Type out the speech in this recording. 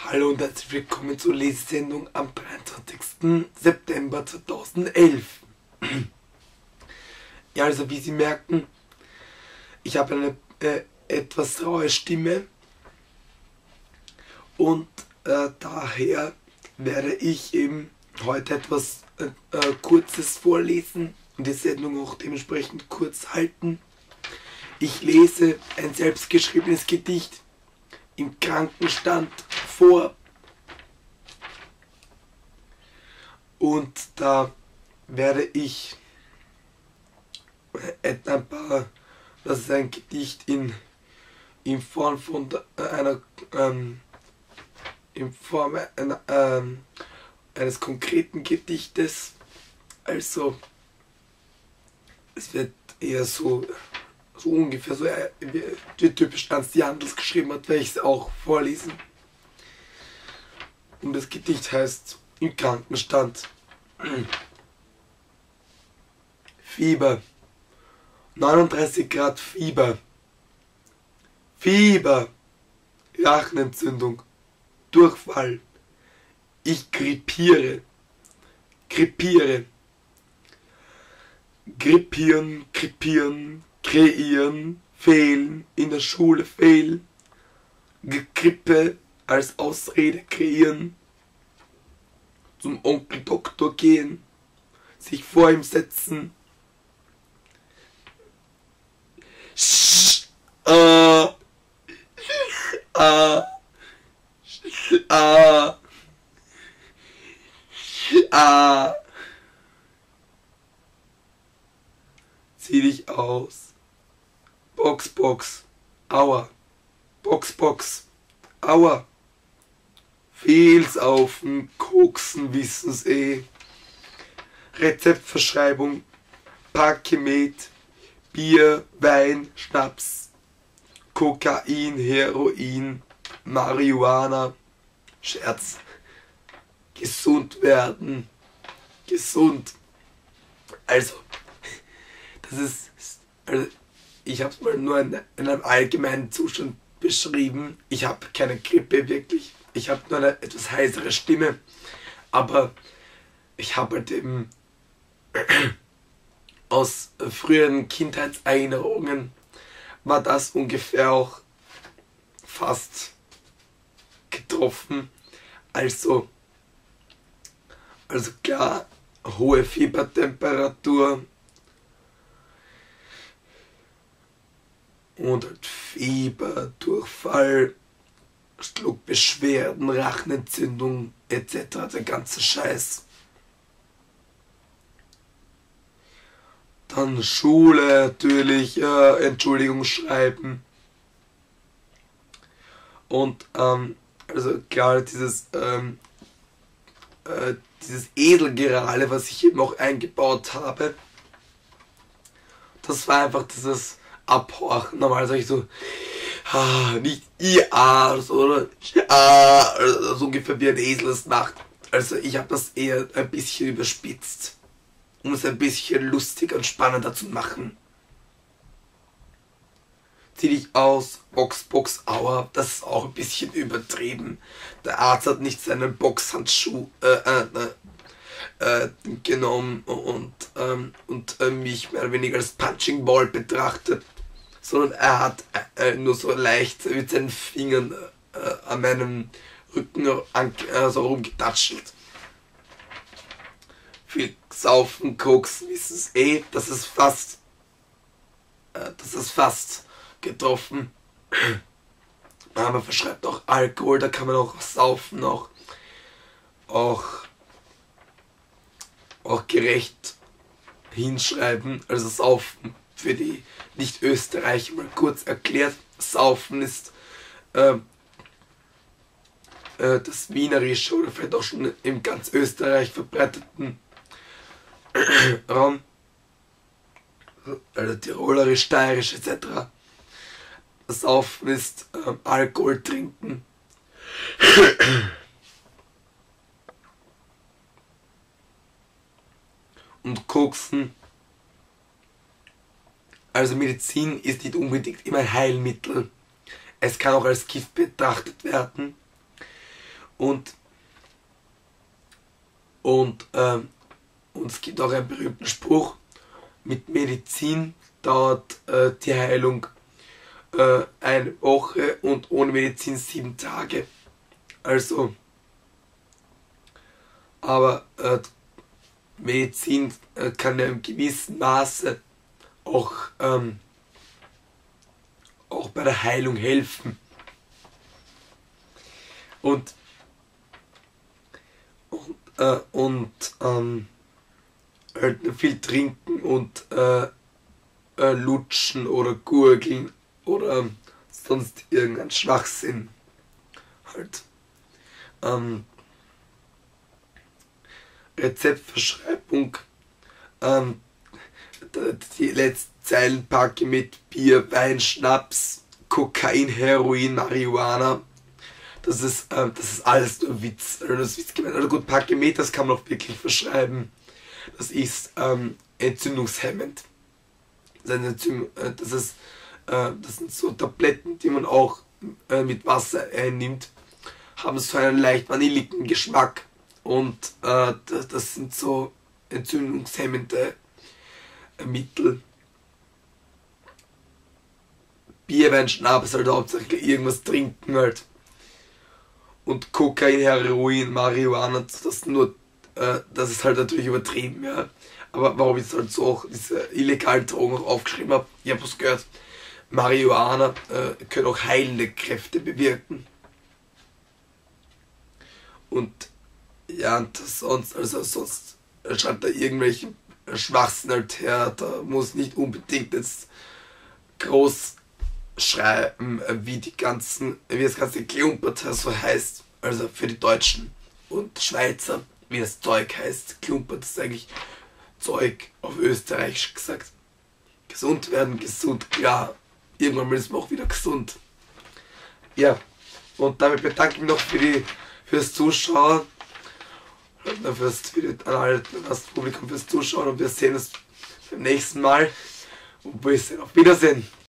Hallo und herzlich willkommen zur Lesesendung am 23. September 2011. Ja, also wie Sie merken, ich habe eine etwas raue Stimme und daher werde ich eben heute etwas Kurzes vorlesen und die Sendung auch dementsprechend kurz halten. Ich lese ein selbstgeschriebenes Gedicht im Krankenstand vor und da werde ich ein paar, das ist ein Gedicht in Form von eines konkreten Gedichtes, also es wird eher so ungefähr so wie typisch Ernst Jandl geschrieben hat, werde ich es auch vorlesen. Und das Gedicht heißt Im Krankenstand. Fieber, 39 Grad Fieber, Fieber, Rachenentzündung, Durchfall, ich grippiere, grippieren, krepieren, fehlen, in der Schule fehlen, Grippe als Ausrede kreieren, zum Onkel Doktor gehen, sich vor ihm setzen, zieh dich aus, Box, aua, Box, aua, viel saufen, koksen, wissen's eh, Rezeptverschreibung, Parkemet, Bier, Wein, Schnaps, Kokain, Heroin, Marihuana, Scherz, gesund werden, gesund. Also, ich habe es mal nur in einem allgemeinen Zustand beschrieben. Ich habe keine Grippe wirklich. Ich habe nur eine etwas heisere Stimme. Aber ich habe halt eben aus früheren Kindheitserinnerungen war das ungefähr auch fast getroffen. Also klar, hohe Fiebertemperatur und halt Fieber, Durchfall, Schluckbeschwerden, Rachenentzündung etc. Der ganze Scheiß. Dann Schule natürlich, Entschuldigung schreiben. Und also klar, dieses Edelgerale, was ich eben auch eingebaut habe, das war einfach dieses Abhorchen. Normal sage ich so, nicht oder so ungefähr wie ein Esel es macht. Also ich habe das eher ein bisschen überspitzt, um es ein bisschen lustiger und spannender zu machen. Zieh dich aus, Box, aua, das ist auch ein bisschen übertrieben. Der Arzt hat nicht seinen Boxhandschuh genommen und mich mehr oder weniger als Punching Ball betrachtet, sondern er hat nur so leicht mit seinen Fingern an meinem Rücken so rumgetatschelt. Viel saufen, koksen, wissen es eh, das ist fast getroffen. Man verschreibt auch Alkohol, da kann man auch saufen, auch gerecht hinschreiben. Also saufen für die Nicht-Österreicher mal kurz erklärt. Saufen ist das Wienerische oder vielleicht auch schon im ganz Österreich verbreiteten Raum, also Tirolerisch, Steirisch etc. Saufen ist Alkohol trinken. Und koksen. Also Medizin ist nicht unbedingt immer ein Heilmittel. Es kann auch als Gift betrachtet werden. Und, und es gibt auch einen berühmten Spruch, mit Medizin dauert die Heilung eine Woche und ohne Medizin 7 Tage. Also, aber Medizin kann ja im gewissen Maße auch, auch bei der Heilung helfen. Und, halt viel trinken und lutschen oder gurgeln oder sonst irgendein Schwachsinn halt. Rezeptverschreibung, die letzten Zeilen packe mit Bier, Wein, Schnaps, Kokain, Heroin, Marihuana. Das ist alles nur Witz. Also das ist Witz gemeint. Also gut, Pakemet, das kann man auch wirklich verschreiben. Das ist entzündungshemmend. Das sind so Tabletten, die man auch mit Wasser einnimmt. Haben so einen leicht vanilligen Geschmack. Und das sind so entzündungshemmende Mittel. Bier, Wein, Schnaps, halt hauptsächlich irgendwas trinken halt. Und Kokain, Heroin, Marihuana, das ist halt natürlich übertrieben, ja. Aber warum ich jetzt halt so auch diese illegalen Drogen auch aufgeschrieben habe, ich habe was gehört, Marihuana können auch heilende Kräfte bewirken. Und ja, und sonst schreibt da irgendwelchen Schwachsinn halt her, da muss nicht unbedingt jetzt groß schreiben, wie das ganze Klumpert so heißt, also für die Deutschen und Schweizer, wie das Zeug heißt. Klumpert ist eigentlich Zeug auf Österreichisch gesagt. Gesund werden, gesund, klar. Irgendwann ist man auch wieder gesund. Ja, und damit bedanke ich mich noch fürs Zuschauen. An das Publikum fürs Zuschauen und wir sehen uns beim nächsten Mal. Und bis auf Wiedersehen.